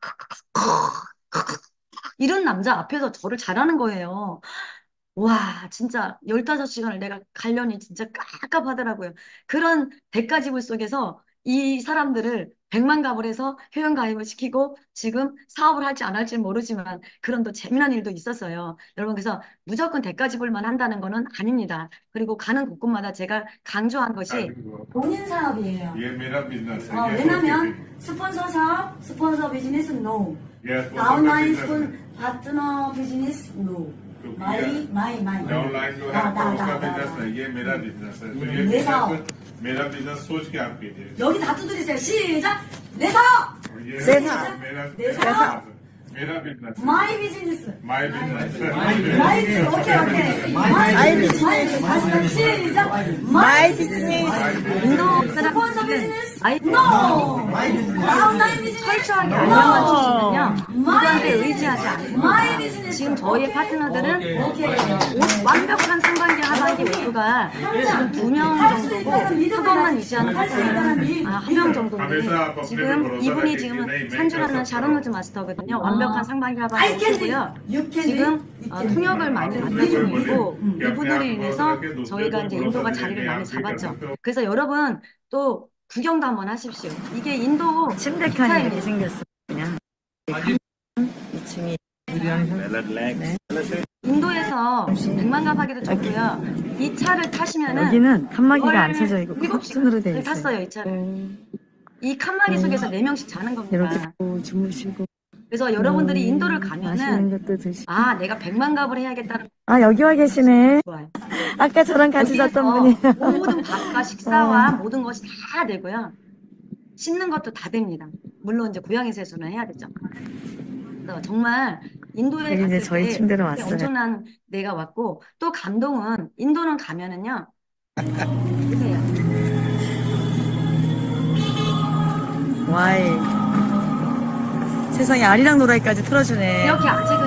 이런 남자 앞에서 저를 잘하는 거예요. 와, 진짜 열다섯 시간을 내가 가려니 진짜 깝깝하더라고요. 그런 대가지불 속에서 이 사람들을 백만갑을 해서 회원가입을 시키고 지금 사업을 할지 안 할지 모르지만 그런 또 재미난 일도 있었어요. 여러분, 그래서 무조건 대가지불만 한다는 거는 아닙니다. 그리고 가는 곳곳마다 제가 강조한 것이 본인 사업이에요. ये मेरा बिजनेस है 어, ये 왜냐면 스폰서 사업, 스폰서 비즈니스 no. ये स्पॉन्सर 다운라인 का 스폰 बिजनेस 파트너 비즈니스 no. तो 마이 마이 마이. डाउनलाइन जो है 아, आपका 나, उसका 나, 나, बिजनेस 나. है ये मेरा बिजनेस है तो ये 내 사업. बिजनेस मेरा बिजनेस सोच के आप कीजिए 여기 다 두드리세요. 시작. 내 사업. और ये 내 사업. मेरा 내 मेरा 사업. मेरा बिजनेस 마이 비즈니스. My business 마이 비즈니스. 오케이 오케이. 마이 비즈니스. 다시 한 시작. 마이 비즈니스. 인도 스폰서 사람들 비즈니스. 아이 no. 다운라인 비즈니스. 철저하게 no. 안녕만 주시면요. 마이 누구한테 비즈니스. 의지하지 않습니다. 마이 비즈니스. 지금 저희 파트너들은 오케이. 오- 완벽한 상반기 하반기 모두가 지금 두 명 정도고 그것만 유지하는 파트너는 아, 한 명 정도인데 지금 이분이 지금은 산주라는 샤론우즈 마스터거든요. 완벽한 상반기 하반기 모두고요. 지금 어, 통역을 많이 만들고 있고 이분으로 인해서 저희가 이제 인도가 자리를 많이 잡았죠. 그래서 여러분 또 구경도 한번 하십시오. 이게 인도 침대 칸이 기차입니다. 이렇게 생겼어. 그냥 이 층이 네. 인도에서 백만 가파기도 좋고요. 이 차를 타시면은 여기는 칸막이가 안 쳐져 있고 일곱 커튼으로 돼 시간을 있어요. 탔어요, 이 차를. 이 칸막이 속에서 네 명씩 자는 이렇게 겁니다. 또 주무시고 그래서 여러분들이 인도를 맛있는 가면은 것도 드시고. 아, 내가 백만 갑을 해야겠다는 아 여기 와 계시네. 거 좋아요. 아까 저랑 같이 잤던 여기에서 분이에요. 모든 밥과 식사와 모든 것이 다 되고요. 씻는 것도 다 됩니다. 물론 이제 고양이 세수는 해야 되죠. 그래서 정말 인도에 여기 이제 갔을 저희 때 침대로 왔어요. 엄청난 데가 왔고 또 감동은 인도는 가면은요. 보세요. 와이. 세상에 아리랑 노라이까지 틀어주네. 이렇게 아직은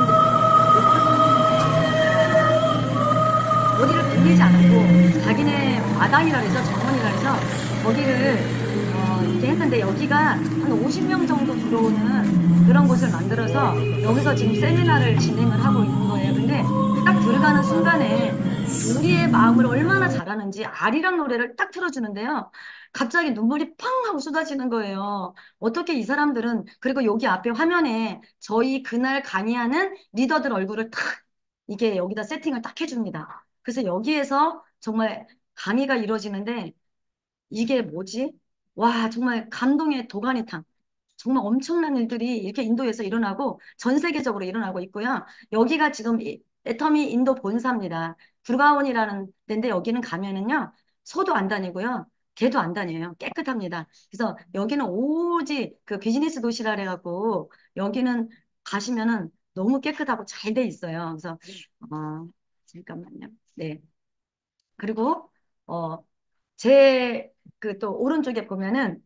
어디를 빌리지 않았고 자기네 마당이라 해서 정원이라 해서 거기를 어, 이렇게 했는데 여기가 한 오십 명 정도 들어오는 그런 곳을 만들어서 여기서 지금 세미나를 진행을 하고 있는 거예요. 근데 딱 들어가는 순간에 우리의 마음을 얼마나 잘하는지 아리랑 노래를 딱 틀어주는데요. 갑자기 눈물이 팡 하고 쏟아지는 거예요. 어떻게 이 사람들은 그리고 여기 앞에 화면에 저희 그날 강의하는 리더들 얼굴을 탁 이게 여기다 세팅을 딱 해줍니다. 그래서 여기에서 정말 강의가 이루어지는데 이게 뭐지? 와, 정말 감동의 도가니탕. 정말 엄청난 일들이 이렇게 인도에서 일어나고 전 세계적으로 일어나고 있고요. 여기가 지금 이- 애터미 인도 본사입니다. 구르가온이라는 데인데 여기는 가면은요. 소도 안 다니고요. 개도 안 다녀요. 깨끗합니다. 그래서 여기는 오직 그 비즈니스 도시라 그래갖고 여기는 가시면은 너무 깨끗하고 잘 돼 있어요. 그래서 어, 잠깐만요. 네. 그리고 어, 제 그 또 오른쪽에 보면은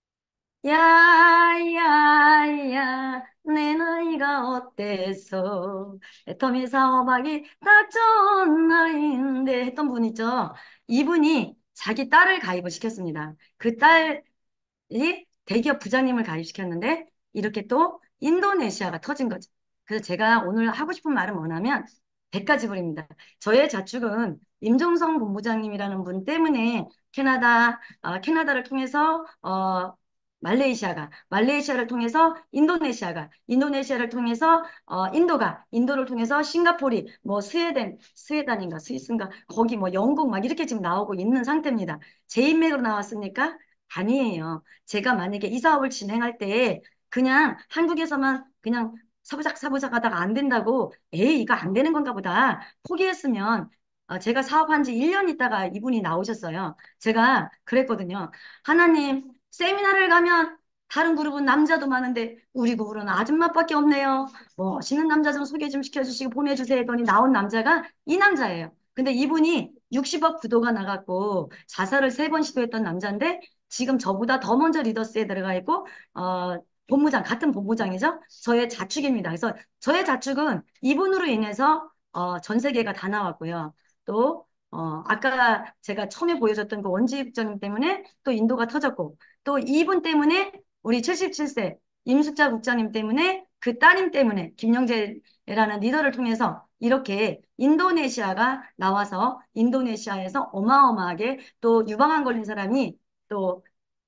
야야야 내 나이가 어때서 애터미 사업하기 딱 좋은 나이인데 했던 분 있죠. 이분이 자기 딸을 가입을 시켰습니다. 그 딸이 대기업 부장님을 가입시켰는데 이렇게 또 인도네시아가 터진 거죠. 그래서 제가 오늘 하고 싶은 말은 뭐냐면 백가지불입니다. 저의 자축은 임종성 본부장님이라는 분 때문에 캐나다, 어, 캐나다를 통해서 어, 말레이시아가, 말레이시아를 통해서 인도네시아가, 인도네시아를 통해서 어, 인도가, 인도를 통해서 싱가포르이, 뭐 스웨덴, 스웨덴인가 스위스인가 거기 뭐 영국 막 이렇게 지금 나오고 있는 상태입니다. 제 인맥으로 나왔습니까? 아니에요. 제가 만약에 이 사업을 진행할 때 그냥 한국에서만 그냥 사부작 사부작 하다가 안 된다고 에이 이거 안 되는 건가 보다 포기했으면 어, 제가 사업한 지 일 년 있다가 이분이 나오셨어요. 제가 그랬거든요. 하나님, 세미나를 가면 다른 그룹은 남자도 많은데 우리 그룹은 아줌마밖에 없네요. 뭐 멋있는 남자 좀 소개 좀 시켜주시고 보내주세요 했더니 나온 남자가 이 남자예요. 근데 이분이 육십억 부도가 나갔고 자살을 세 번 시도했던 남자인데 지금 저보다 더 먼저 리더스에 들어가 있고 어, 본부장, 같은 본부장이죠. 저의 자축입니다. 그래서 저의 자축은 이분으로 인해서 어, 전 세계가 다 나왔고요. 또 어, 아까 제가 처음에 보여줬던 그 원지 국장님 때문에 또 인도가 터졌고 또 이분 때문에 우리 칠십칠 세 임숙자 국장님 때문에 그 따님 때문에 김영재라는 리더를 통해서 이렇게 인도네시아가 나와서 인도네시아에서 어마어마하게 또 유방암 걸린 사람이 또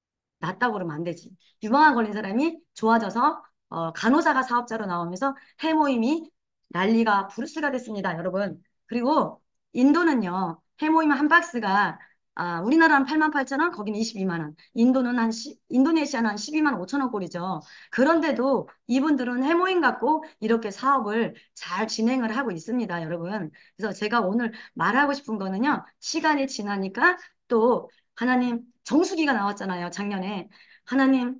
낫다고 그러면 안 되지. 유방암 걸린 사람이 좋아져서 어, 간호사가 사업자로 나오면서 해모임이 난리가 부르스가 됐습니다, 여러분. 그리고 인도는요, 해모임 한 박스가 아, 우리나라는 팔만 팔천 원, 거기는 이십이만 원. 인도는 한 시, 인도네시아는 한 십이만 오천 원 꼴이죠. 그런데도 이분들은 해모임 갖고 이렇게 사업을 잘 진행을 하고 있습니다, 여러분. 그래서 제가 오늘 말하고 싶은 거는요, 시간이 지나니까 또 하나님 정수기가 나왔잖아요, 작년에. 하나님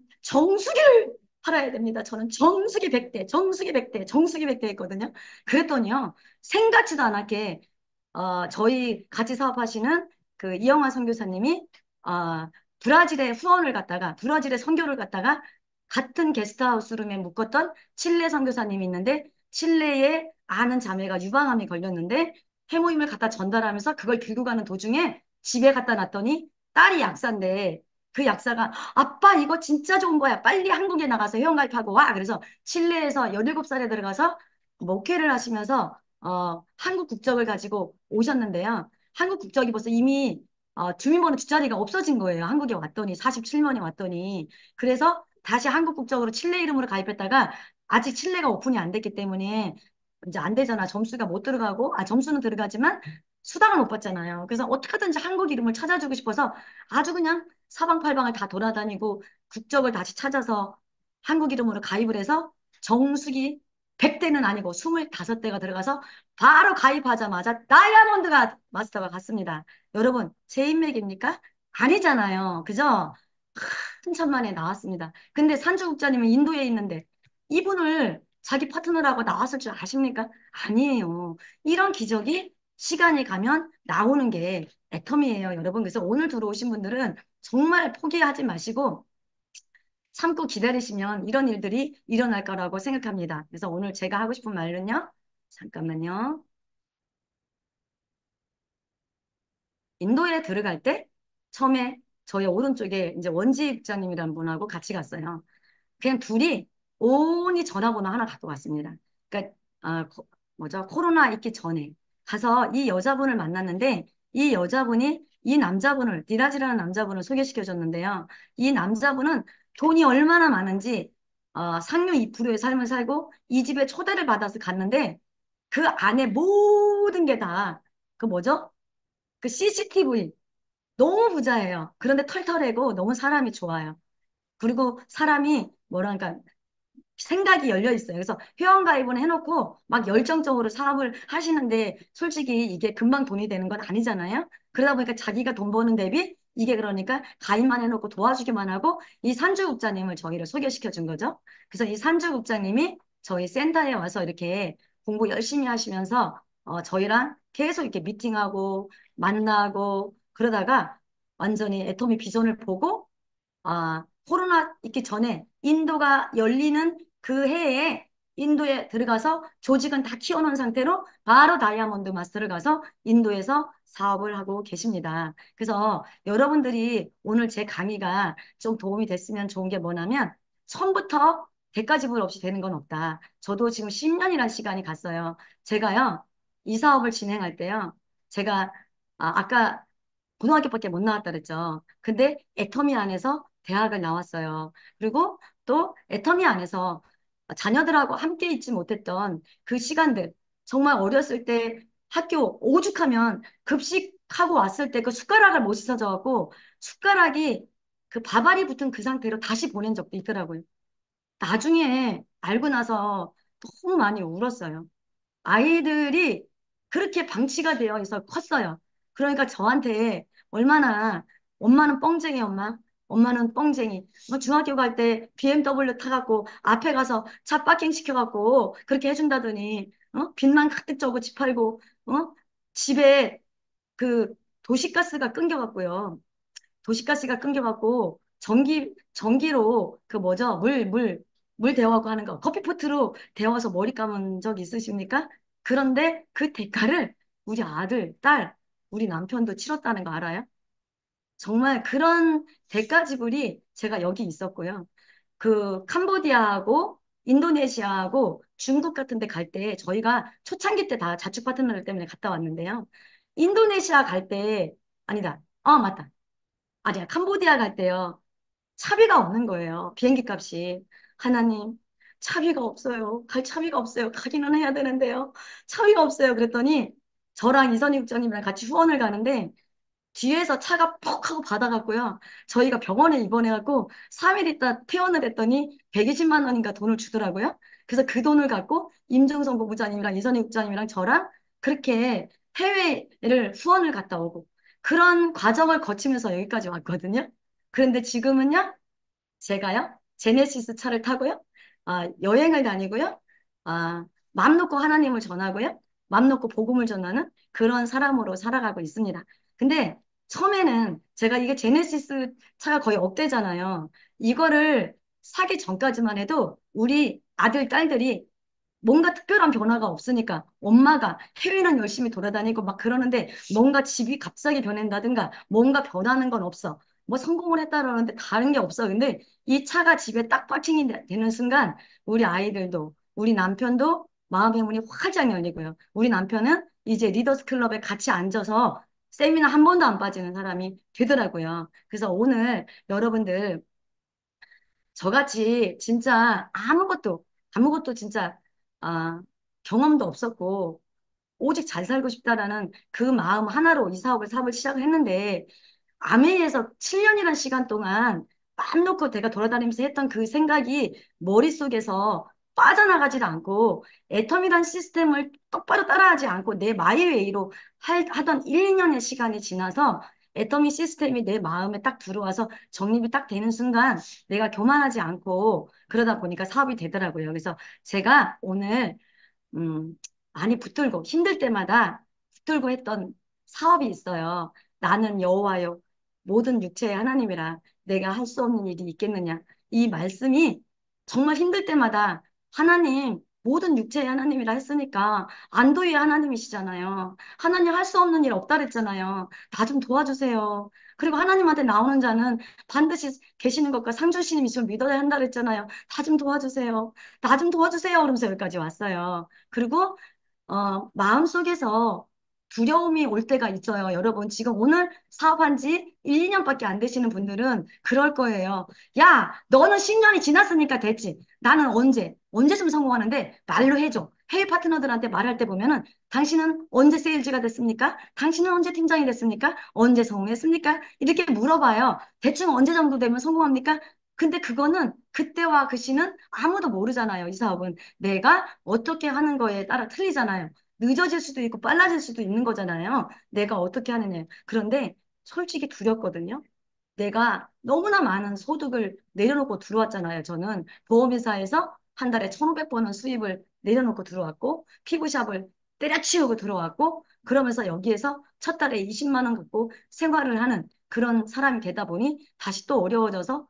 정수기를 팔아야 됩니다. 저는 정수기 백 대, 정수기 백 대, 정수기 백 대 했거든요. 그랬더니요, 생각지도 않게 어, 저희 같이 사업하시는 그 이영화 선교사님이 어, 브라질에 후원을 갔다가 브라질에 선교를 갔다가 같은 게스트하우스 룸에 묵었던 칠레 선교사님이 있는데 칠레에 아는 자매가 유방암이 걸렸는데 해모임을 갖다 전달하면서 그걸 들고 가는 도중에 집에 갖다 놨더니 딸이 약사인데 그 약사가 아빠 이거 진짜 좋은 거야. 빨리 한국에 나가서 회원가입하고 와. 그래서 칠레에서 열일곱 살에 들어가서 목회를 하시면서 어, 한국 국적을 가지고 오셨는데요. 한국 국적이 벌써 이미 어, 주민번호 뒷자리가 없어진 거예요. 한국에 왔더니 사십칠 년에 왔더니 그래서 다시 한국 국적으로 칠레 이름으로 가입했다가 아직 칠레가 오픈이 안 됐기 때문에 이제 안 되잖아. 점수가 못 들어가고 아 점수는 들어가지만 수당을 못 받잖아요. 그래서 어떻게든지 한국 이름을 찾아주고 싶어서 아주 그냥 사방팔방을 다 돌아다니고 국적을 다시 찾아서 한국 이름으로 가입을 해서 정수기 백 대는 아니고 스물다섯 대가 들어가서 바로 가입하자마자 다이아몬드가 마스터가 갔습니다. 여러분, 제 인맥입니까? 아니잖아요. 그죠? 한천만에 나왔습니다. 근데 산주국장님은 인도에 있는데 이분을 자기 파트너라고 나왔을 줄 아십니까? 아니에요. 이런 기적이 시간이 가면 나오는 게 애텀이에요, 여러분. 그래서 오늘 들어오신 분들은 정말 포기하지 마시고 참고 기다리시면 이런 일들이 일어날 거라고 생각합니다. 그래서 오늘 제가 하고 싶은 말은요. 잠깐만요. 인도에 들어갈 때 처음에 저희 오른쪽에 이제 원지 국장님이라는 분하고 같이 갔어요. 그냥 둘이 온이 전화번호 하나 갖고 갔습니다. 그러니까 아, 코- 뭐죠? 코로나 있기 전에 가서 이 여자분을 만났는데 이 여자분이 이 남자분을 디라지라는 남자분을 소개시켜 줬는데요. 이 남자분은 돈이 얼마나 많은지 어, 상류 이 퍼센트의 삶을 살고 이 집에 초대를 받아서 갔는데 그 안에 모든 게 다 그 뭐죠? 그 씨씨티비 너무 부자예요. 그런데 털털하고 너무 사람이 좋아요. 그리고 사람이 뭐랄까 생각이 열려 있어요. 그래서 회원가입은 해놓고 막 열정적으로 사업을 하시는데 솔직히 이게 금방 돈이 되는 건 아니잖아요. 그러다 보니까 자기가 돈 버는 대비 이게 그러니까 가입만 해놓고 도와주기만 하고 이 산주국장님을 저희를 소개시켜 준 거죠. 그래서 이 산주국장님이 저희 센터에 와서 이렇게 공부 열심히 하시면서 어, 저희랑 계속 이렇게 미팅하고 만나고 그러다가 완전히 애터미 비전을 보고 아, 코로나 있기 전에 인도가 열리는 그 해에 인도에 들어가서 조직은 다 키워놓은 상태로 바로 다이아몬드 마스터를 가서 인도에서 사업을 하고 계십니다. 그래서 여러분들이 오늘 제 강의가 좀 도움이 됐으면 좋은 게 뭐냐면 처음부터 대가 지불 없이 되는 건 없다. 저도 지금 십 년이라는 시간이 갔어요. 제가요, 이 사업을 진행할 때요, 제가 아, 아까 고등학교밖에 못 나왔다 그랬죠. 근데 애터미 안에서 대학을 나왔어요. 그리고 또 애터미 안에서 자녀들하고 함께 있지 못했던 그 시간들, 정말 어렸을 때 학교 오죽하면 급식하고 왔을 때 그 숟가락을 못 씻어줘갖고 숟가락이 그 밥알이 붙은 그 상태로 다시 보낸 적도 있더라고요. 나중에 알고 나서 너무 많이 울었어요. 아이들이 그렇게 방치가 되어 있어 컸어요. 그러니까 저한테 얼마나 엄마는 뻥쟁이 엄마, 엄마는 뻥쟁이. 뭐 중학교 갈 때 비엠더블유 타갖고 앞에 가서 차 파킹 시켜갖고 그렇게 해준다더니 어? 빚만 가득 져고 집 팔고 어? 집에 그 도시가스가 끊겨갖고요. 도시가스가 끊겨갖고 전기 전기로 그 뭐죠? 물 물 물 데워갖고 하는 거 커피포트로 데워서 머리 감은 적 있으십니까? 그런데 그 대가를 우리 아들, 딸, 우리 남편도 치렀다는 거 알아요? 정말 그런 대가 지불이 제가 여기 있었고요. 그 캄보디아하고 인도네시아하고 중국 같은 데 갈 때 저희가 초창기 때 다 자축 파트너들 때문에 갔다 왔는데요. 인도네시아 갈 때 아니다. 어, 맞다. 아니야. 캄보디아 갈 때요. 차비가 없는 거예요. 비행기 값이. 하나님, 차비가 없어요. 갈 차비가 없어요. 가기는 해야 되는데요. 차비가 없어요. 그랬더니 저랑 이선희 국장님이랑 같이 후원을 가는데 뒤에서 차가 퍽 하고 받아갔고요. 저희가 병원에 입원해갖고 삼 일 있다 퇴원을 했더니 백이십만 원인가 돈을 주더라고요. 그래서 그 돈을 갖고 임종성 본부장님이랑 이선희 국장님이랑 저랑 그렇게 해외를 후원을 갔다 오고 그런 과정을 거치면서 여기까지 왔거든요. 그런데 지금은요, 제가요, 제네시스 차를 타고요, 아, 여행을 다니고요, 아, 맘 놓고 하나님을 전하고요, 맘 놓고 복음을 전하는 그런 사람으로 살아가고 있습니다. 근데 처음에는 제가 이게 제네시스 차가 거의 억대잖아요. 이거를 사기 전까지만 해도 우리 아들, 딸들이 뭔가 특별한 변화가 없으니까 엄마가 해외는 열심히 돌아다니고 막 그러는데 뭔가 집이 갑자기 변한다든가 뭔가 변하는 건 없어. 뭐 성공을 했다라는데 다른 게 없어. 근데 이 차가 집에 딱 파킹이 되- 되는 순간 우리 아이들도 우리 남편도 마음의 문이 활짝 열리고요. 우리 남편은 이제 리더스 클럽에 같이 앉아서 세미나 한 번도 안 빠지는 사람이 되더라고요. 그래서 오늘 여러분들 저같이 진짜 아무것도 아무것도 진짜 아, 경험도 없었고 오직 잘 살고 싶다라는 그 마음 하나로 이 사업을 사업을 시작을 했는데 아메이에서 칠 년이라는 시간 동안 맘 놓고 내가 돌아다니면서 했던 그 생각이 머릿속에서 빠져나가질 않고 애텀이란 시스템을 똑바로 따라하지 않고 내 마이웨이로 할- 하던 일, 이 년의 시간이 지나서 애터미 시스템이 내 마음에 딱 들어와서 정립이 딱 되는 순간 내가 교만하지 않고 그러다 보니까 사업이 되더라고요. 그래서 제가 오늘 음, 많이 붙들고 힘들 때마다 붙들고 했던 사업이 있어요. 나는 여호와요. 모든 육체의 하나님이라 내가 할 수 없는 일이 있겠느냐. 이 말씀이 정말 힘들 때마다 하나님, 모든 육체의 하나님이라 했으니까 안도의 하나님이시잖아요. 하나님 할 수 없는 일 없다 그랬잖아요. 나 좀 도와주세요. 그리고 하나님한테 나오는 자는 반드시 계시는 것과 상주시님 있으면 믿어야 한다 그랬잖아요. 나 좀 도와주세요. 나 좀 도와주세요. 그러면서 여기까지 왔어요. 그리고 어, 마음속에서 두려움이 올 때가 있어요. 여러분, 지금 오늘 사업한 지 일, 이 년밖에 안 되시는 분들은 그럴 거예요. 야, 너는 십 년이 지났으니까 됐지. 나는 언제, 언제쯤 성공하는데 말로 해줘. 해외 파트너들한테 말할 때 보면은 당신은 언제 세일즈가 됐습니까? 당신은 언제 팀장이 됐습니까? 언제 성공했습니까? 이렇게 물어봐요. 대충 언제 정도 되면 성공합니까? 근데 그거는 그때와 그 시는 아무도 모르잖아요. 이 사업은. 내가 어떻게 하는 거에 따라 틀리잖아요. 늦어질 수도 있고 빨라질 수도 있는 거잖아요. 내가 어떻게 하느냐. 그런데 솔직히 두렵거든요. 내가 너무나 많은 소득을 내려놓고 들어왔잖아요. 저는 보험회사에서 한 달에 천오백 번은 수입을 내려놓고 들어왔고 피부샵을 때려치우고 들어왔고 그러면서 여기에서 첫 달에 이십만 원 갖고 생활을 하는 그런 사람이 되다 보니 다시 또 어려워져서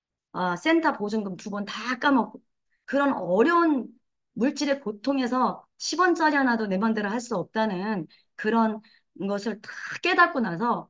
아, 센터 보증금 두 번 다 까먹고 그런 어려운 물질의 고통에서 십 원짜리 하나도 내 맘대로 할 수 없다는 그런 것을 다 깨닫고 나서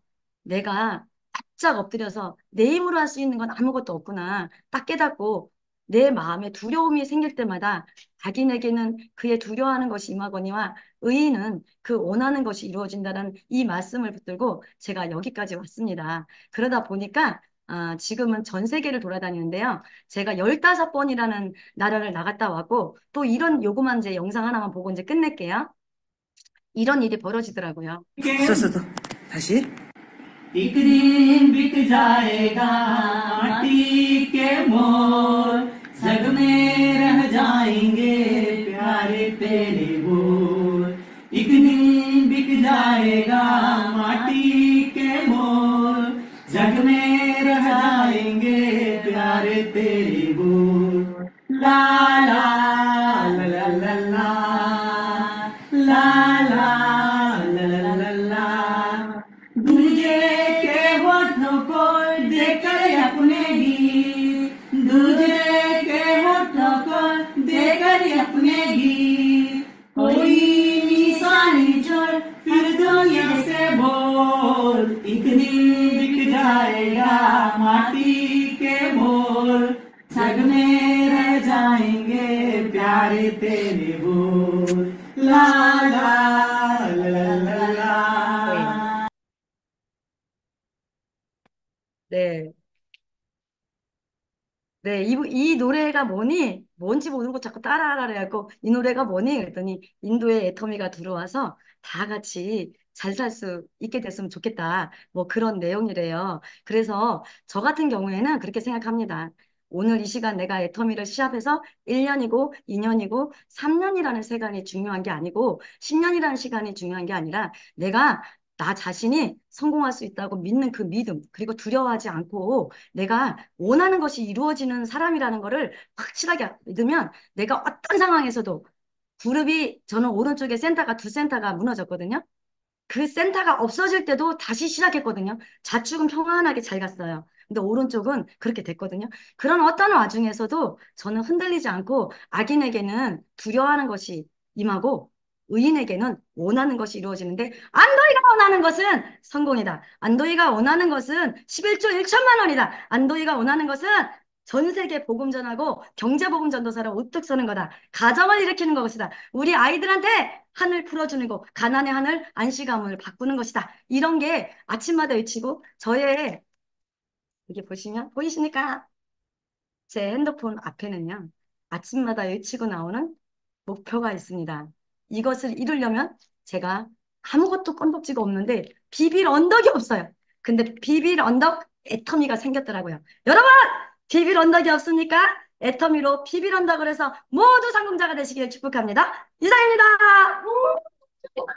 내가 바짝 엎드려서 내 힘으로 할 수 있는 건 아무것도 없구나. 딱 깨닫고 내 마음에 두려움이 생길 때마다 자기에게는 그의 두려워하는 것이 임하거니와 의인은 그 원하는 것이 이루어진다는 이 말씀을 붙들고 제가 여기까지 왔습니다. 그러다 보니까 아, 지금은 전 세계를 돌아다니는데요. 제가 열다섯 번이라는 나라를 나갔다 왔고, 또 이런 요거만 이제 영상 하나만 보고 이제 끝낼게요. 이런 일이 벌어지더라고요. 있었어도 다시 एक दिन बिक जाएगा माटी के मोर जग में रह जाएंगे प्यारे तेरे बोल एक दिन ला ला ला ला ला दूजे के होठों को देकर अपने गीत दूजे के होठों को देकर अपने गीत कोई निशानी छोड़ फिर दुनिया से बोल एक दिन बिक जाएगा माटी के बोल सग में रह जाएंगे प्यारे तेरे बोल ला ला ला ला ला 네. 네, 이, 이 노래가 뭐니? 뭔지 모르는 거 자꾸 따라하라 그래갖고, 이 노래가 뭐니? 그랬더니, 인도의 애터미가 들어와서 다 같이 잘 살 수 있게 됐으면 좋겠다. 뭐 그런 내용이래요. 그래서 저 같은 경우에는 그렇게 생각합니다. 오늘 이 시간 내가 애터미를 시합해서 일 년이고, 이 년이고, 삼 년이라는 시간이 중요한 게 아니고, 십 년이라는 시간이 중요한 게 아니라, 내가 나 자신이 성공할 수 있다고 믿는 그 믿음, 그리고 두려워하지 않고, 내가 원하는 것이 이루어지는 사람이라는 거를 확실하게 믿으면 내가 어떤 상황에서도 그룹이 저는 오른쪽에 센터가 두 센터가 무너졌거든요. 그 센터가 없어질 때도 다시 시작했거든요. 좌측은 평안하게 잘 갔어요. 근데 오른쪽은 그렇게 됐거든요. 그런 어떤 와중에서도 저는 흔들리지 않고 악인에게는 두려워하는 것이 임하고 의인에게는 원하는 것이 이루어지는데 안도희가 원하는 것은 성공이다. 안도희가 원하는 것은 십일조 일천만 원이다. 안도희가 원하는 것은 전 세계 복음 전하고 경제 복음 전도사로 우뚝 서는 거다. 가정을 일으키는 것이다. 우리 아이들한테 하늘 풀어주는 거, 가난의 하늘, 안식감을 바꾸는 것이다. 이런 게 아침마다 외치고 저의 이게 보시면 보이십니까? 제 핸드폰 앞에는요. 아침마다 외치고 나오는 목표가 있습니다. 이것을 이루려면 제가 아무것도 건덕지가 없는데 비빌 언덕이 없어요. 근데 비빌 언덕 애터미가 생겼더라고요. 여러분! 비빌 언덕이 없습니까? 애터미로 비빌 언덕을 해서 모두 성공자가 되시길 축복합니다. 이상입니다.